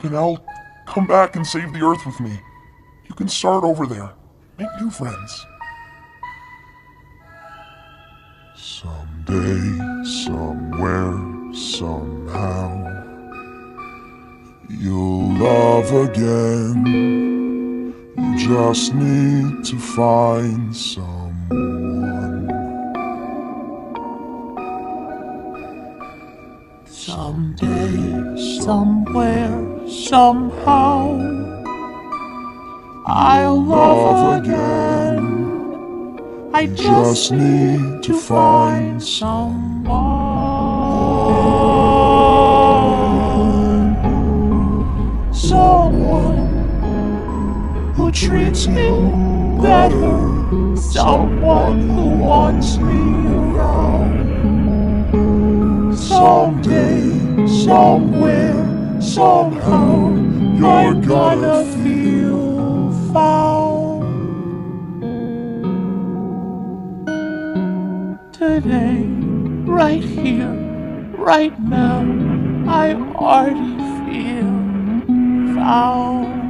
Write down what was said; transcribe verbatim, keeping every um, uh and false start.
And I'll come back and save the Earth with me. You can start over there. Make new friends. Someday, somewhere, somehow, you'll love again. You just need to find someone. Someday, somewhere, somehow, I'll love again. I just need to find someone. Someone who treats me better. Someone who wants me around. Someday, somewhere, somehow, you're gonna feel found. Today, right here, right now, I already feel found.